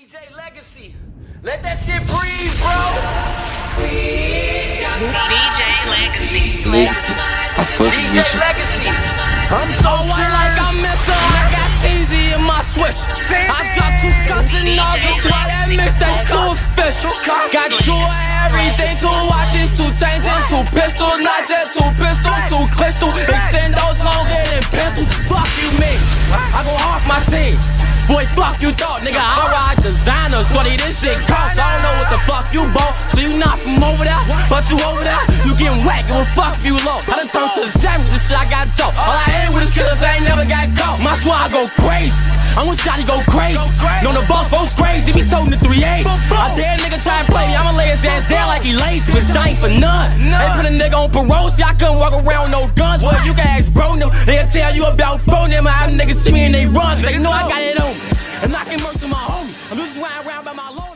DJ Legacy. Let that shit breathe, bro. DJ Legacy. I fuck with DJ you. Legacy. I'm so like I miss her, I got TZ in my switch. I got 2 guns and all just why that mixtape too official. Got 2 of everything, 2 watches, 2 chains and 2 pistols. Not just 2 pistols, 2 crystal. Extend those longer than pencil. Fuck you, me. I go off my team. Boy, fuck you thought, nigga, I ride designer. Shorty, this shit costs, I don't know what the fuck you bought. So you not from over there, but you over there, you getting whacked, well fuck you low. I done turned to the savage, this shit I got dope. All I ain't with is killers, I ain't never got caught. My squad go crazy, I'm with Shotty go crazy. Know the boss, folks crazy, be toting the 3-8. I dare a nigga try and play me, I'ma lay his ass down like he lazy, but I ain't for none. They put a nigga on parole, see I couldn't walk around with no guns. Well, you can ask bro them, they'll tell you about phone them. I have niggas see me and they run, cause they know I got it on me. And I can murk to my homie. I'm just riding around by my Lord.